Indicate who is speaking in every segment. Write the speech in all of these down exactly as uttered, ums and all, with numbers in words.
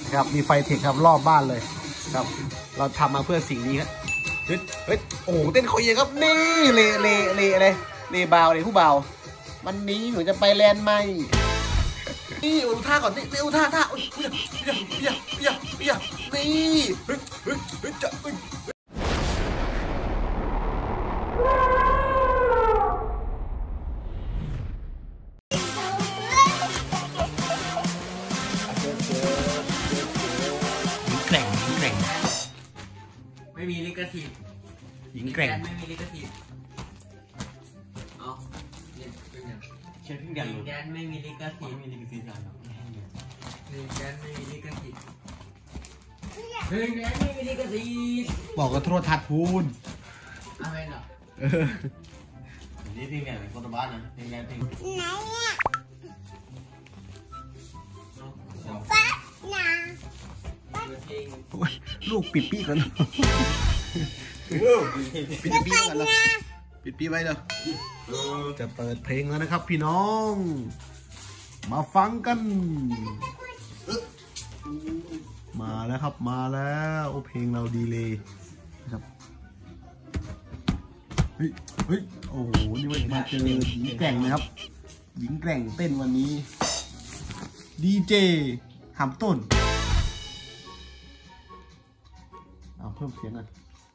Speaker 1: ครับมีไฟเทคครับรอบบ้านเลยครับเราทำมาเพื่อสิ่งนี้ครับเฮ้ยเฮ้ยโอ้โหเต้นเขาเองครับนี่เลเลเลอะไรเลบาวเลยผู้เบาวันนี้หนูจะไปแลนด์ใหม่นี่อุท่าก่อนนี่อุท่าท่าอุ้ยอุ้ยอุ้ยอุ้ยอุ้ยอุ้ยนี่เฮ้ยเฮ้ยเฮ้ยจะเฮ้ยแกร่งแกร่ง
Speaker 2: ไม่มีลิขสิทธิ์
Speaker 1: หญิงแกร่ง
Speaker 2: ไม่มีลิขสิทธิ์เอาเนี่ยเป็นยัง
Speaker 1: เชื่อพี่เดียว
Speaker 2: แดนไม่มีลิขสิทธิ์
Speaker 1: ไม่มีลิขสิทธิ์หรอก
Speaker 2: หนึ่งแดนไม่มีลิขสิทธิ์หนึ่งแดนไม่มีลิขสิทธิ์
Speaker 1: บอกกับโทรทัศน์พูน
Speaker 2: อะไรเหรอ
Speaker 1: เออนี่เพลงไหนเป็นคนบ้านนะเพลงไหนเพลงไหนอ่ะฟ้าหนาลูกปิดปีก่อนปิดปีก่อนแล้วปิดปีไว้เด้อจะเปิดเพลงแล้วนะครับพี่น้องมาฟังกันมาแล้วครับมาแล้วโอ้เพลงเราดีเลยนะครับเฮ้ยเฮ้ยโอ้โหนี่มาเจอหญิงแกร่งนะครับหญิงแกร่งเต้นวันนี้ดีเจหำต้นเอาเพิ่มเสียงหน่อย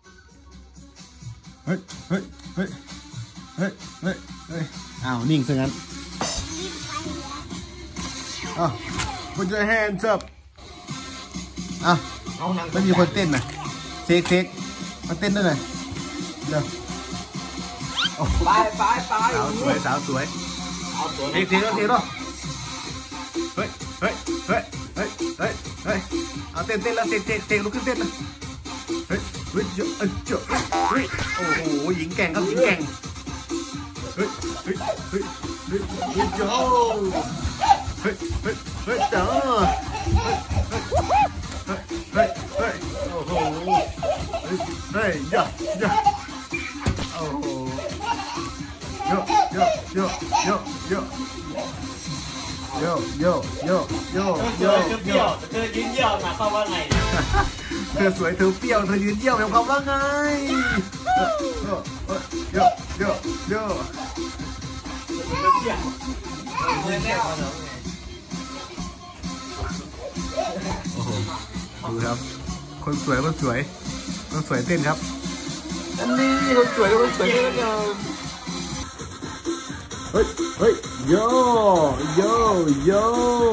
Speaker 1: เฮ้ยเฮ้ยเฮ้ยเฮ้ยเฮ้ยเฮ้ยอ้าวนิ่งซะงั้นอ้าว put your hands up อ้าวไม่มีคนเต้นนะเซ็กเซ็กมาเต้นด้วยหน่อยเดี๋ยว
Speaker 2: ไปไปไป
Speaker 1: สาวสวยสาวสวยเซ็กเซ็กแล้วเซ็กแล้วเฮ้ยเฮ้ยเฮ้ยเฮ้ยเฮ้ยเฮ้ยเอาเต้นเต้นแล้วเซ็กเซ็กเซ็กลุกขึ้นเต้นนะเฮ้ยเฮ้ยเจ้าเจ้าเฮ้ยโอ้โหหญิงแกร่งครับหญิงแกร่งเฮ้ยเฮ้ยเฮ้ยเฮ้ยเฮ้ยเจ้าเฮ้ยเฮ้ยเฮ้ยเจ้าเฮ้ยเฮ้ยเฮ้ยโอ้โหเฮ้ยเฮ้ยย่าย่าโอ้โหโยโยโยโยโยโยโยโยโยโยโย
Speaker 2: เธอยืนเยี่ยวหมายความว่าไง
Speaker 1: เธอสวยเธอเปรี้ยวเธอยืนเยี่ยวหมายความว่าไงโยโยโยโยโอ้โหดูครับคนสวยคนสวยคนสวยเต้นครับอันนี้คนสวยคนสวยเต้นกันเฮ้ยเฮ้ยโยโยโย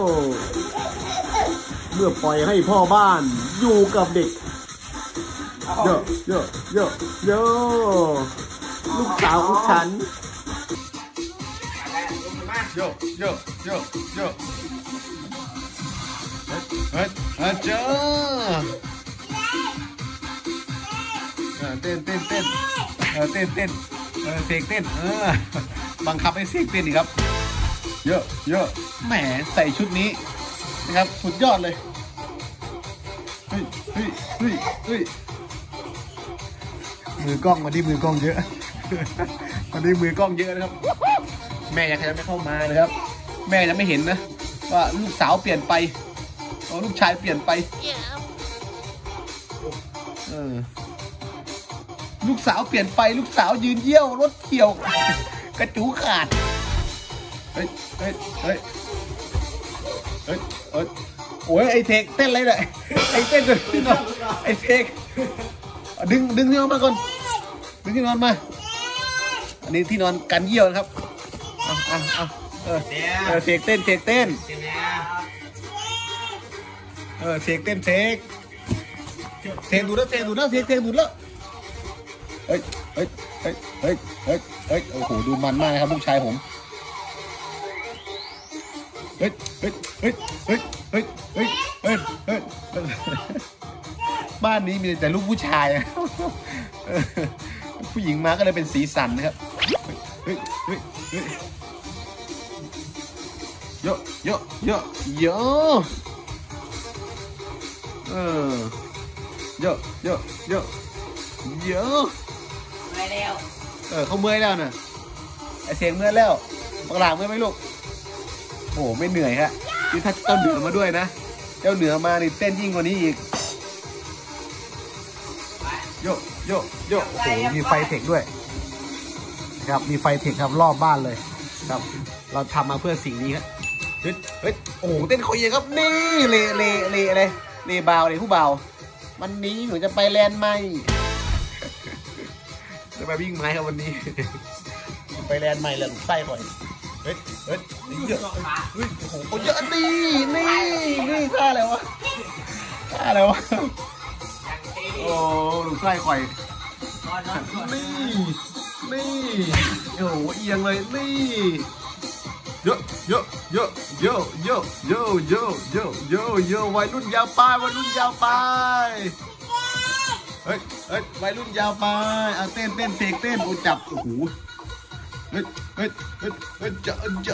Speaker 1: เมื่อปล่อยให้พ่อบ้านอยู่กับเด็กโยโยโยโยลูกสาวของฉันโยโยโยโยเฮ้ยเฮ้ยเจ้าเต้นเต้นเต้นเออเต้นเต้นเออเสกเต้นเออบังคับให้เสกเต้นอีกครับเยอะเยอะแหมใส่ชุดนี้นะครับสุดยอดเลยเฮ้ยเฮ้ยเฮ้ยเฮ้ยมือกล้องมาที่มือกล้องเยอะมาที่มือกล้องเยอะนะครับแม่ยังไม่เข้ามานะครับแม่ยังไม่เห็นนะว่าลูกสาวเปลี่ยนไปลูกชายเปลี่ยนไปเออลูกสาวเปลี่ยนไปลูกสาวยืนเยี่ยวรถเขี่ยวกระจูขาดเฮ้ยเฮ้ยเฮ้ยเฮ้ยเฮ้ยโอ้ยไอเทคเต้นอะไรเนี่ยไอเต้นเลยที่นอนไอเทคดึงดึงที่นอนมาก่อนดึงที่นอนมาอันนี้ที่นอนกันเยี่ยวนะครับเอาเอาเอาเออเออเทคเต้นเทคเต้นเออเทคเต้นเทคเทคดูแล้วเทคดูแล้วเทคเทคดูแล้วเฮ้ยเฮ้ยเฮ้ยเฮ้ยเฮ้ยเฮ้ยโอ้โหดูมันมากนะครับลูกชายผมเฮ้ยเฮ้ยเฮ้ยเฮ้ยเฮ้ยเฮ้ยเฮ้ยเฮ้ยบ้านนี้มีแต่ลูกผู้ชายผู้หญิงมาก็เลยเป็นสีสันนะครับเฮ้ยเฮ้ยเฮ้ยโยโยโยโยเออโยโยโยโย
Speaker 2: เมื่อยแล้ว
Speaker 1: เออเขาเมื่อยแล้วนะไอเสียงเมื่อยแล้วบังหลาเมื่อยไหมลูกโอ้ไม่เหนื่อยฮะนี่ถ้าต้นเหนือมาด้วยนะเจ้าเหนือมานี่เต้นยิ่งกว่านี้อีกโยโยโยโอ้โหมีไฟเทคด้วยครับมีไฟเทคครับรอบบ้านเลยครับเราทำมาเพื่อสิ่งนี้ครับเฮ้ยเฮ้ยโอ้โหเต้นเขาเองครับนี่เลเลเลอะไรเลบาวเลยผู้เบาวันนี้หนูจะไปแลนด์ไหมจะไปวิ่งไม้ครับวันนี้ไปแลนด์ใหม่แล้วไส้ก่อนเฮ้ยเฮ้ยเยอะเฮ้ยโอ้โหเยอะนี่นี่นี่ท่าอะไรวะท่าอะไรวะโอ้ดูไส้ข่อยนี่นี่โอ้โหเอียงเลยนี่เยอะเยอะเยอะเยอะเยอะเยอะเยอะเยอะเยอะเยอะวัยรุ่นยาวไปวัยรุ่นยาวไปเฮ้ยเฮ้ยวัยรุ่นยาวไปเอาเต้นเต้นเสกเต้นอูจับโอ้โหเฮ้ยเฮ้ยเฮ้ยเฮ้ยจะจะ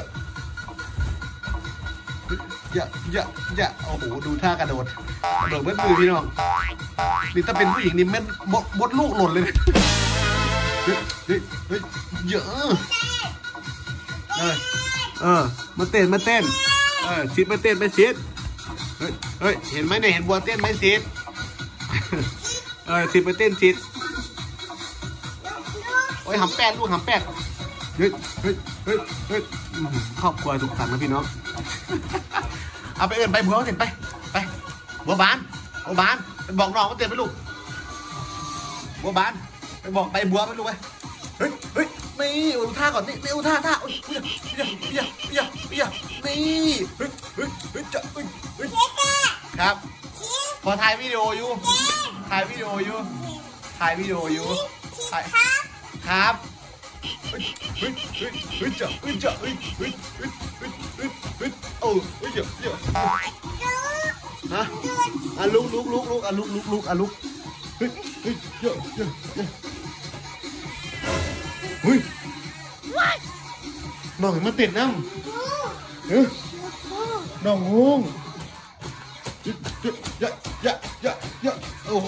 Speaker 1: อย่าอย่าอย่าโอ้โหดูท่ากระโดดกระโดดเมื่อมือพี่น้องนี่ถ้าเป็นผู้หญิงนี่เม็ดบดลูกหล่นเลยเฮ้ยเฮ้ยเฮ้ยเยอะเออเออมาเต้นมาเต้นเออชิดมาเต้นไปชิดเฮ้ยเฮ้ยเห็นไหมเนี่ยเห็นบัวเต้นไหมชิดเออชิดมาเต้นชิดโอ้ยหำแป้งลูกหำแป้งเฮ้ยเฮ้ยเฮ้ยเฮ้ยครอบครัวสุขสันต์นะพี่น้องเอาไปเอิญไปบัวเต้นไปไปบัวบานบัวบานไปบอกน้องว่าเต้นไปลูกบัวบานไปบอกไปบัวไปลูกไปเฮ้ยเฮ้ยนี่อุท่าก่อนนี่นี่อุท่าท่าอุ้ยเปียเปียเปียเปียเปียนี่เฮ้ยเฮ้ยเฮ้ยจะเฮ้ยเฮ้ยครับพอถ่ายวิดีโออยู่ถ่ายวิดีโออยู่ถ่ายวิดีโออยู่ถ่ายครับเฮ้ยเฮ้ยเฮ้ยเฮ้ยจะเฮ้ยจะเฮ้ยเฮ้ยเฮ้ยเฮ้ยเฮ้ยเฮ้ยโอ้เฮ้ยเยอะเยอะฮะอ่ะลุกลุกลุกลุกอ่ะลุกลุกลุกอ่ะลุกเฮ้ยเฮ้ยเยอะเยอะเยอะเฮ้ยน้องมาเต้นน้ำเฮ้ยน้องงงเยอะเยอะเยอะเยอะเยอะโอ้โห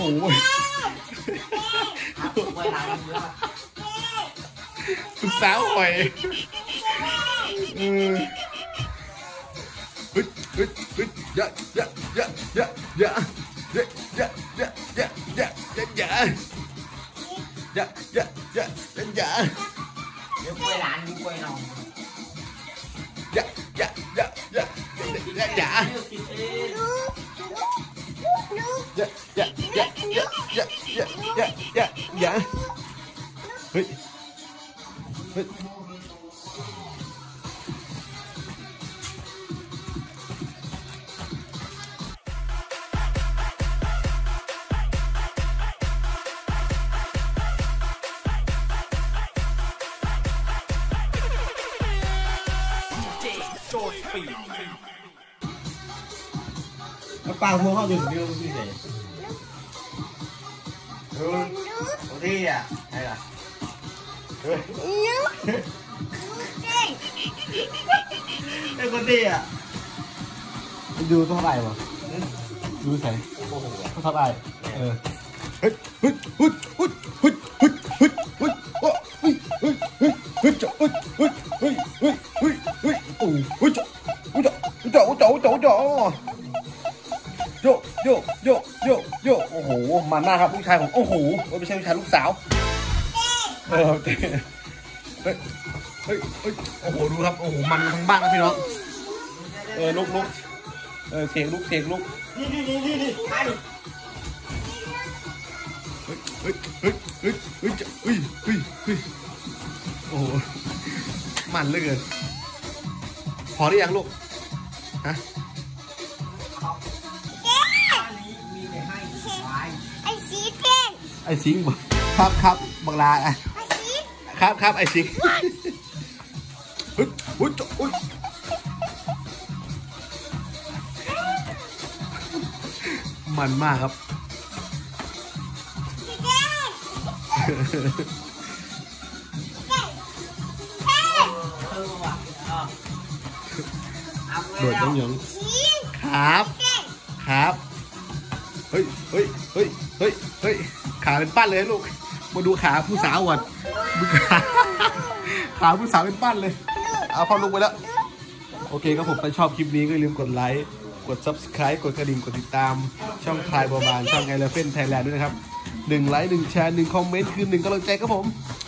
Speaker 1: ลูกสาวหอยเฮ้ยเฮ้ยเฮ้ยเฮ้ยเยอะเยอะเยอะเยอะเยอะเยอะเยอะเยอะเยอะเยอะเยอะเยอะเยอะเยอะเยอะเยอะเยอะ
Speaker 2: เดี๋ยวกล้วยหลานดูกล้วยน้อง
Speaker 1: เยอะเยอะเยอะเยอะเยอะเยอะเยอะเยอะเยอะเยอะเยอะเยอะเยอะเยอะเยอะเยอะเยอะเฮ้ยเฮ้ย
Speaker 2: ปลาหัวเขาอยู่ที่ที่ไหนดูตรงที่อ่ะใช่ป่ะเฮ้ยไอ้คนที่อ่ะ
Speaker 1: ดูต้องอะไรวะดูใส่ต้องทำอะไรเออเฮ้ยเฮ้ยเฮ้ยเฮ้ยเฮ้ยเฮ้ยเฮ้ยเฮ้ยเฮ้ยเฮ้ยเฮ้ยเฮ้ยเฮ้ยเฮ้ยเฮ้ยเฮ้ยเฮ้ยเฮ้ยโอ้เฮ้ยเจ้าเจ้าเจ้าเจ้าเจ้าโยโยโยโยโยโอ้โหมันมากครับลูกชายของโอ้โหไม่ใช่ลูกชายลูกสาวเออเฮ้ยเฮ้ยเฮ้ยโอ้โหดูครับโอ้โหมันทั้งบ้านนะพี่น้องเออลุกลุกเออเสียงลุกเสียงลุก
Speaker 2: นี่นี่นี่นี่นี่ไป
Speaker 1: เฮ้ยเฮ้ยเฮ้ยเฮ้ยเฮ้ยเฮ้ยเฮ้ยเฮ้ยโอ้โหมันเหลือเกินพอหรือยังลูกฮะ
Speaker 3: ไอซีเต้น
Speaker 1: ไอซิงบอกครับครับบังลาไอครับครับไอซิงเฮ้ยเฮ้ยเฮ้ยมันมากครับโดดน้องหยองครับครับเฮ้ยเฮ้ยเฮ้ยเฮ้ยเฮ้ยขาเป็นปั้นเลยลูกมาดูขาผู้สาวก่อนดูขาขาผู้สาวเป็นปั้นเลยเอาพอลงไปแล้วโอเคครับผมถ้าชอบคลิปนี้ก็อย่าลืมกดไลค์กด ซับสไครบ์ กดกระดิ่งกดติดตามช่องพายบัวบานช่องไอเลฟเฟนไทยแลนด์ด้วยนะครับหนึ่งไลค์หนึ่งแชร์หนึ่งคอมเมนต์คือหนึ่งกำลังใจครับผม